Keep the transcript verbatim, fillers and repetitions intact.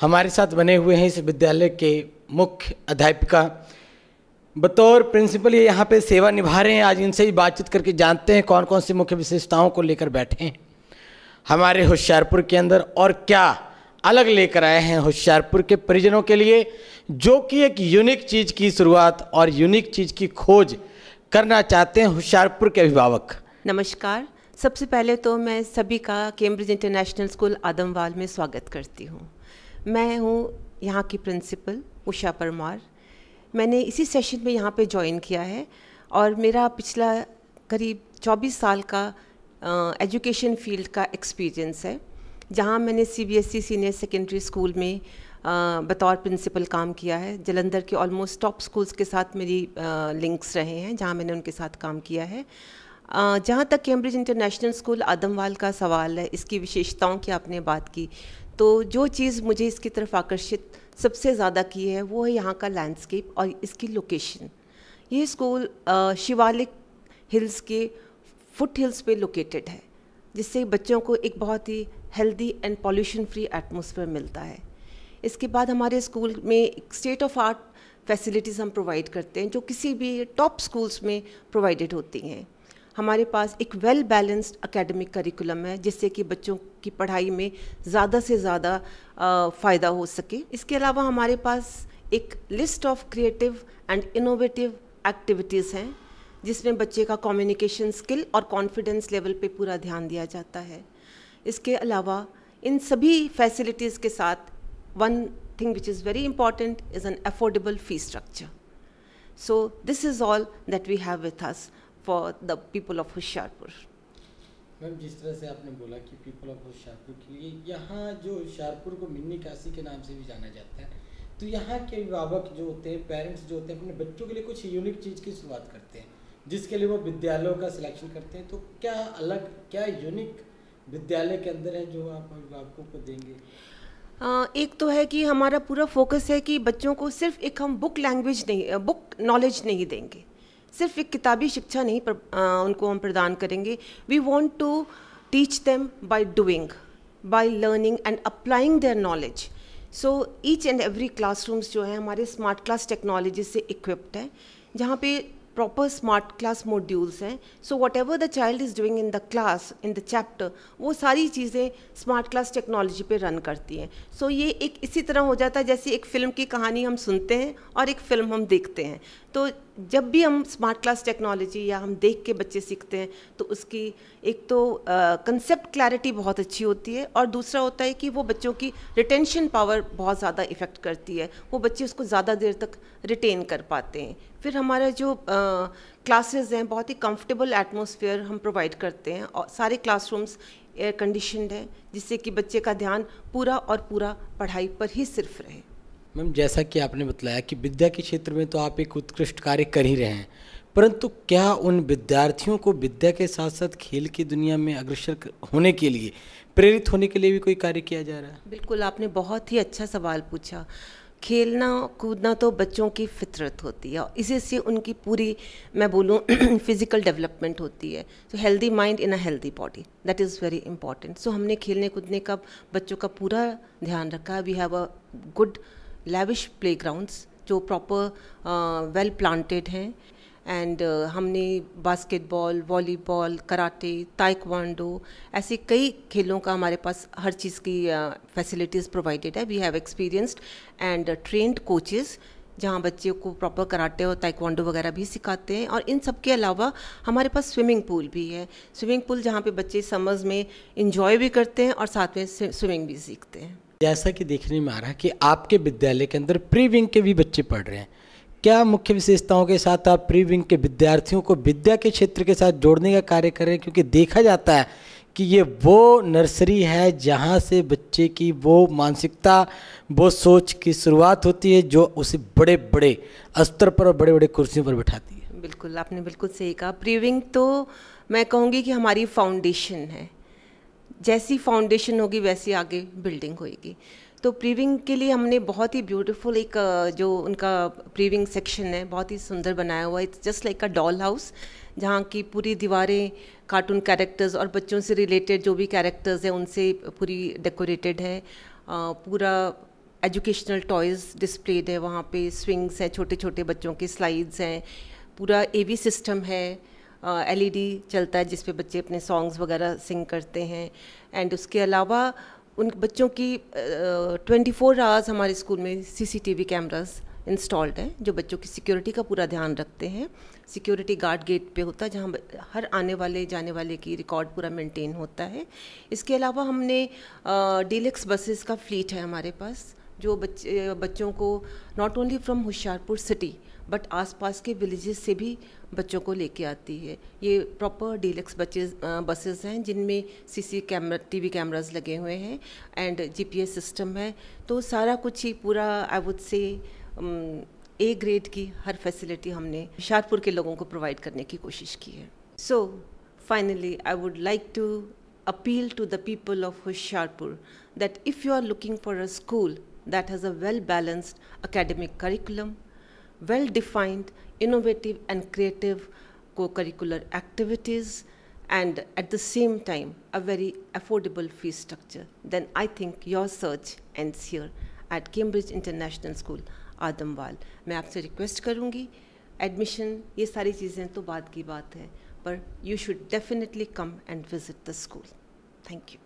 हमारे साथ बने हुए हैं इस विद्यालय के मुख्य अध्यापिका, बतौर प्रिंसिपल ये यहाँ पे सेवा निभा रहे हैं। आज इनसे ही बातचीत करके जानते हैं कौन कौन सी मुख्य विशेषताओं को लेकर बैठे हैं हमारे होशियारपुर के अंदर और क्या अलग लेकर आए हैं होशियारपुर के परिजनों के लिए, जो कि एक यूनिक चीज़ की शुरुआत और यूनिक चीज़ की खोज करना चाहते हैं होशियारपुर के अभिभावक। नमस्कार। सबसे पहले तो मैं सभी का कैम्ब्रिज इंटरनेशनल स्कूल आदमवाल में स्वागत करती हूँ। मैं हूँ यहाँ की प्रिंसिपल उषा परमार। मैंने इसी सेशन में यहाँ पे ज्वाइन किया है और मेरा पिछला करीब चौबीस साल का एजुकेशन फील्ड का एक्सपीरियंस है, जहाँ मैंने सीबीएसई सीनियर सेकेंडरी स्कूल में uh, बतौर प्रिंसिपल काम किया है। जलंधर के ऑलमोस्ट टॉप स्कूल्स के साथ मेरी लिंक्स uh, रहे हैं, जहाँ मैंने उनके साथ काम किया है। uh, जहाँ तक कैम्ब्रिज इंटरनेशनल स्कूल आदमवाल का सवाल है, इसकी विशेषताओं की आपने बात की, तो जो चीज़ मुझे इसकी तरफ आकर्षित सबसे ज़्यादा की है वो है यहाँ का लैंडस्केप और इसकी लोकेशन। ये स्कूल शिवालिक हिल्स के फुट हिल्स पे लोकेटेड है, जिससे बच्चों को एक बहुत ही healthy and pollution free atmosphere मिलता है। इसके बाद हमारे स्कूल में स्टेट ऑफ आर्ट फैसिलिटीज़ हम प्रोवाइड करते हैं, जो किसी भी टॉप स्कूल्स में प्रोवाइडेड होती हैं। हमारे पास एक वेल बैलेंस्ड एकेडमिक करिकुलम है, जिससे कि बच्चों की पढ़ाई में ज़्यादा से ज़्यादा फ़ायदा हो सके। इसके अलावा हमारे पास एक list of creative and innovative activities हैं, जिसमें बच्चे का कम्युनिकेशन स्किल और कॉन्फिडेंस लेवल पे पूरा ध्यान दिया जाता है। इसके अलावा इन सभी फैसिलिटीज़ के साथ one thing which is very important is an affordable fee structure. So this is all that we have with us for the people of Hoshiarpur. Ma'am, जिस तरह से आपने बोला कि पीपल ऑफ होशियारपुर के लिए, यहाँ जो होशियारपुर को मिनी काशी के नाम से भी जाना जाता है, तो यहाँ के अभिभावक जो होते हैं, पेरेंट्स जो होते हैं, अपने बच्चों के लिए कुछ यूनिक चीज़ की शुरुआत करते हैं, जिसके लिए वो विद्यालयों का सिलेक्शन करते हैं। तो क्या अलग, क्या यूनिक विद्यालय के अंदर है जो आप अभिभावकों को देंगे? आ, एक तो है कि हमारा पूरा फोकस है कि बच्चों को सिर्फ एक हम बुक लैंग्वेज नहीं, बुक नॉलेज नहीं देंगे, सिर्फ एक किताबी शिक्षा नहीं पर, आ, उनको हम प्रदान करेंगे। We want to teach them by doing, by learning and applying their knowledge. So each and every classrooms जो है हमारे स्मार्ट क्लास टेक्नोलॉजी से इक्विप्ड है, जहाँ पे प्रॉपर स्मार्ट क्लास मॉड्यूल्स हैं। So whatever the child is doing in the class, in the chapter, वो सारी चीज़ें स्मार्ट क्लास टेक्नोलॉजी पे रन करती हैं। सो so ये एक इसी तरह हो जाता है जैसे एक फ़िल्म की कहानी हम सुनते हैं और एक फ़िल्म हम देखते हैं। तो जब भी हम स्मार्ट क्लास टेक्नोलॉजी या हम देख के बच्चे सीखते हैं, तो उसकी एक तो कंसेप्ट क्लैरिटी बहुत अच्छी होती है, और दूसरा होता है कि वो बच्चों की रिटेंशन पावर बहुत ज़्यादा इफ़ेक्ट करती है, वो बच्चे उसको ज़्यादा देर तक रिटेन कर पाते हैं। फिर हमारा जो क्लासेस हैं, बहुत ही कंफर्टेबल एटमॉस्फेयर हम प्रोवाइड करते हैं, और सारे क्लासरूम्स एयर कंडीशनड हैं, जिससे कि बच्चे का ध्यान पूरा और पूरा पढ़ाई पर ही सिर्फ रहे। मैम, जैसा कि आपने बताया कि विद्या के क्षेत्र में तो आप एक उत्कृष्ट कार्य कर ही रहे हैं, परंतु क्या उन विद्यार्थियों को विद्या के साथ साथ खेल की दुनिया में अग्रसर होने के लिए, प्रेरित होने के लिए भी कोई कार्य किया जा रहा है? बिल्कुल, आपने बहुत ही अच्छा सवाल पूछा। खेलना कूदना तो बच्चों की फितरत होती है, और इसी से उनकी पूरी, मैं बोलूँ, फिज़िकल डेवलपमेंट होती है। So healthy mind in a healthy body, that is very important. So हमने खेलने कूदने का बच्चों का पूरा ध्यान रखा। We have a good lavish playgrounds जो प्रॉपर वेल प्लांटेड हैं, एंड uh, हमने बास्केटबॉल, वॉलीबॉल, कराटे, ताइक्वांडो, ऐसे कई खेलों का हमारे पास हर चीज़ की फैसिलिटीज़ प्रोवाइडेड है। We have experienced and trained coaches, जहाँ बच्चों को प्रॉपर कराटे और ताइक्वांडो वगैरह भी सिखाते हैं। और इन सब के अलावा हमारे पास स्विमिंग पूल भी है, स्विमिंग पूल जहाँ पे बच्चे समर्स में इंजॉय भी करते हैं और साथ में स्विमिंग भी सीखते हैं। जैसा कि देखने में आ रहा है कि आपके विद्यालय के अंदर प्री विंग के भी बच्चे पढ़ रहे हैं, क्या मुख्य विशेषताओं के साथ आप प्री विंग के विद्यार्थियों को विद्या के क्षेत्र के साथ जोड़ने का कार्य कर रहे हैं? क्योंकि देखा जाता है कि ये वो नर्सरी है जहाँ से बच्चे की वो मानसिकता, वो सोच की शुरुआत होती है, जो उसे बड़े बड़े स्तर पर और बड़े बड़े कुर्सियों पर बिठाती है। बिल्कुल, आपने बिल्कुल सही कहा। प्री विंग तो मैं कहूँगी कि हमारी फाउंडेशन है, जैसी फाउंडेशन होगी वैसी आगे बिल्डिंग होएगी। तो प्रीविंग के लिए हमने बहुत ही ब्यूटीफुल एक जो उनका प्रीविंग सेक्शन है, बहुत ही सुंदर बनाया हुआ है। It's just like a doll house, जहाँ की पूरी दीवारें कार्टून कैरेक्टर्स और बच्चों से रिलेटेड जो भी कैरेक्टर्स हैं उनसे पूरी डेकोरेटेड है। पूरा एजुकेशनल टॉयज़ डिस्प्लेड है वहाँ पे, स्विंग्स हैं, छोटे छोटे बच्चों के स्लाइड्स हैं, पूरा एवी सिस्टम है, एलईडी चलता है जिस पे बच्चे अपने सॉन्ग्स वगैरह सिंग करते हैं। एंड उसके अलावा उन बच्चों की ट्वेंटी फोर आवर्स हमारे स्कूल में सीसीटीवी कैमरास इंस्टॉल्ड हैं जो बच्चों की सिक्योरिटी का पूरा ध्यान रखते हैं। सिक्योरिटी गार्ड गेट पे होता है जहाँ हर आने वाले जाने वाले की रिकॉर्ड पूरा मेंटेन होता है। इसके अलावा हमने डीलक्स बसेस का फ्लीट है हमारे पास जो बच्चे बच्चों को not only from Hoshiarpur city but आसपास के विलेजेस से भी बच्चों को लेके आती है। ये प्रॉपर डीलक्स बसेस बसेस हैं जिनमें सीसी कैमरा टीवी कैमरास लगे हुए हैं एंड जीपीएस सिस्टम है। तो सारा कुछ ही पूरा I would say A grade की हर फैसिलिटी हमने होशियारपुर के लोगों को प्रोवाइड करने की कोशिश की है। So finally I would like to appeal to the people of Hoshiarpur that if you are looking for a school that has a well-balanced academic curriculum, well-defined, innovative and creative co-curricular activities, and at the same time a very affordable fee structure, then I think your search ends here at Cambridge International School, Adamwal. मैं आपसे request करूँगी, admission ये सारी चीज़ें तो बाद की बात है, पर you should definitely come and visit the school. Thank you.